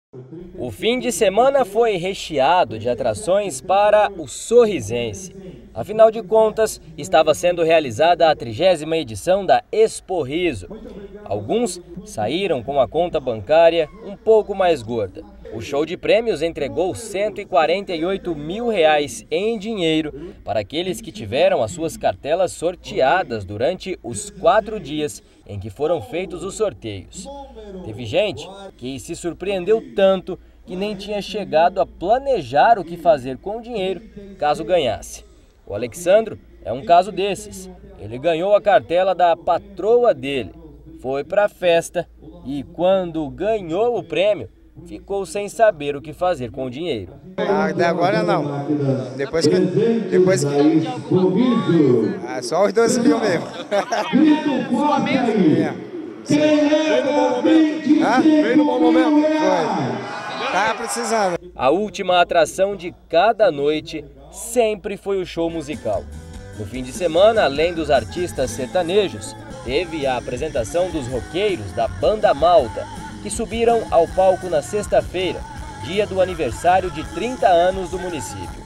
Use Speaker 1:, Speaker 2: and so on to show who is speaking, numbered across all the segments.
Speaker 1: O fim de semana foi recheado de atrações para o sorrisense. Afinal de contas, estava sendo realizada a 30ª edição da Expo Riso. Alguns saíram com a conta bancária um pouco mais gorda. O show de prêmios entregou R$148 mil em dinheiro para aqueles que tiveram as suas cartelas sorteadas durante os 4 dias em que foram feitos os sorteios. Teve gente que se surpreendeu tanto que nem tinha chegado a planejar o que fazer com o dinheiro caso ganhasse. O Alexandro é um caso desses. Ele ganhou a cartela da patroa dele, foi para a festa e quando ganhou o prêmio, ficou sem saber o que fazer com o dinheiro.
Speaker 2: Até agora não. Depois que... só os 12 mil mesmo.
Speaker 3: Sua mesmo?
Speaker 2: Veio no bom momento. Veio no bom momento. Foi. Tava precisando.
Speaker 1: A última atração de cada noite sempre foi o show musical. No fim de semana, além dos artistas sertanejos, teve a apresentação dos roqueiros da Banda Malta, que subiram ao palco na sexta-feira, dia do aniversário de 30 anos do município.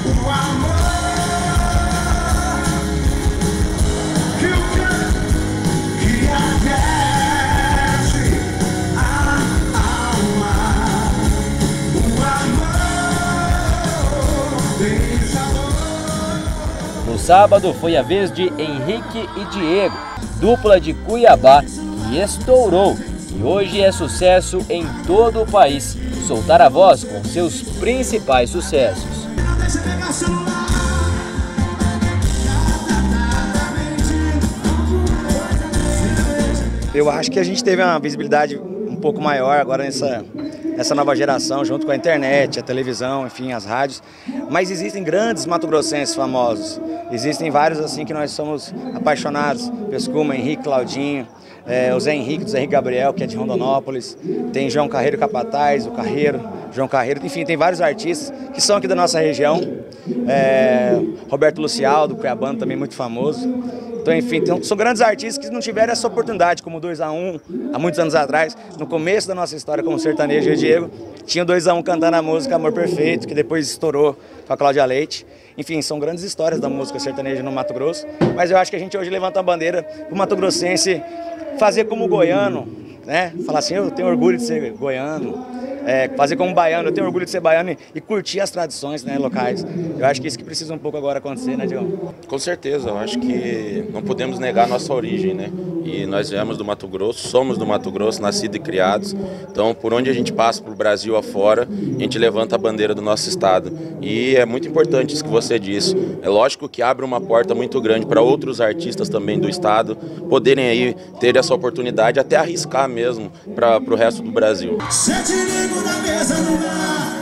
Speaker 1: No sábado foi a vez de Henrique e Diego, dupla de Cuiabá, que estourou e hoje é sucesso em todo o país. Soltar a voz com seus principais sucessos.
Speaker 2: Eu acho que a gente teve uma visibilidade um pouco maior agora nessa nova geração, junto com a internet, a televisão, enfim, as rádios. Mas existem grandes mato-grossenses famosos. Existem vários assim que nós somos apaixonados. Pescuma, Henrique, Claudinho, o Zé Henrique, do Zé Henrique Gabriel, que é de Rondonópolis. Tem João Carreiro Capataz, o Carreiro, João Carreiro. Enfim, tem vários artistas que são aqui da nossa região. Roberto Lucial, do Cuiabano, também muito famoso. Então, enfim, são grandes artistas que não tiveram essa oportunidade, como 2-1, há muitos anos atrás, no começo da nossa história como sertanejo, eu e Diego, tinha o 2-1 cantando a música Amor Perfeito, que depois estourou com a Cláudia Leite. Enfim, são grandes histórias da música sertaneja no Mato Grosso, mas eu acho que a gente hoje levanta a bandeira para o Mato Grossense fazer como o goiano, né? Falar assim, eu tenho orgulho de ser goiano. Fazer como baiano, eu tenho orgulho de ser baiano e curtir as tradições, né, locais. Eu acho que isso que precisa um pouco agora acontecer, né, Diego?
Speaker 4: Com certeza, eu acho que não podemos negar a nossa origem, né? E nós viemos do Mato Grosso, somos do Mato Grosso, nascidos e criados. Então, por onde a gente passa para o Brasil afora, a gente levanta a bandeira do nosso estado. E é muito importante isso que você disse. É lógico que abre uma porta muito grande para outros artistas também do estado poderem aí ter essa oportunidade, até arriscar mesmo para o resto do Brasil.
Speaker 5: Na mesa no mar.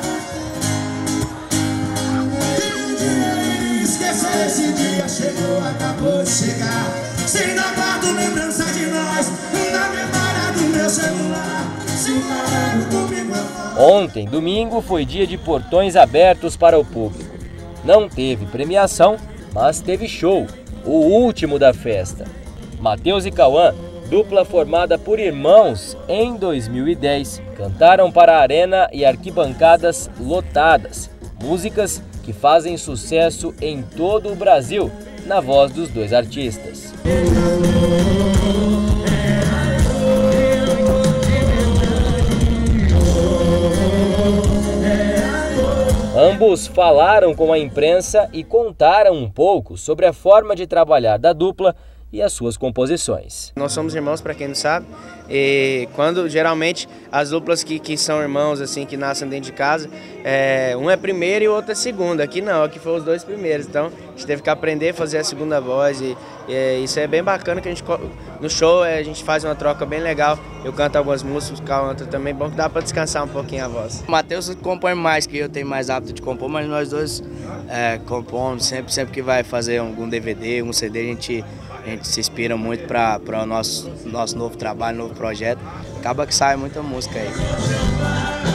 Speaker 5: Esqueça esse dia, chegou, acabou de chegar. Sem dar guardo lembrança de nós, na memória do meu celular. Sem parar comigo.
Speaker 1: Ontem, domingo, foi dia de portões abertos para o público. Não teve premiação, mas teve show, o último da festa. Matheus e Cauã, dupla formada por irmãos em 2010, cantaram para a arena e arquibancadas lotadas. Músicas que fazem sucesso em todo o Brasil, na voz dos dois artistas. Ambos falaram com a imprensa e contaram um pouco sobre a forma de trabalhar da dupla e as suas composições.
Speaker 6: Nós somos irmãos, para quem não sabe, e quando geralmente as duplas que são irmãos, assim, que nascem dentro de casa, um é primeiro e o outro é segundo. Aqui não, aqui foram os dois primeiros, então a gente teve que aprender a fazer a segunda voz e isso é bem bacana, que a gente, no show a gente faz uma troca bem legal. Eu canto algumas músicas, o Cal canta também, bom que dá para descansar um pouquinho a voz.
Speaker 7: O Matheus compõe mais, que eu tenho mais hábito de compor, mas nós dois compomos sempre que vai fazer algum DVD, um CD, a gente se inspira muito para o nosso novo trabalho, novo projeto. Acaba que sai muita música aí.